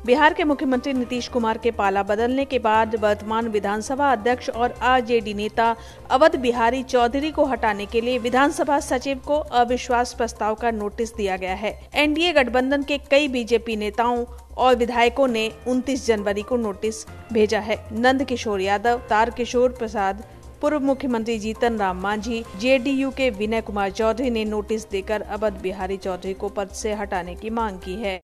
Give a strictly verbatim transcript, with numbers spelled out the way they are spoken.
बिहार के मुख्यमंत्री नीतीश कुमार के पाला बदलने के बाद वर्तमान विधानसभा अध्यक्ष और आरजेडी नेता अवध बिहारी चौधरी को हटाने के लिए विधानसभा सचिव को अविश्वास प्रस्ताव का नोटिस दिया गया है। एनडीए गठबंधन के कई बीजेपी नेताओं और विधायकों ने उनतीस जनवरी को नोटिस भेजा है। नंद किशोर यादव, तारकिशोर प्रसाद, पूर्व मुख्यमंत्री जीतन राम मांझी, जेडीयू के विनय कुमार चौधरी ने नोटिस देकर अवध बिहारी चौधरी को पद से हटाने की मांग की है।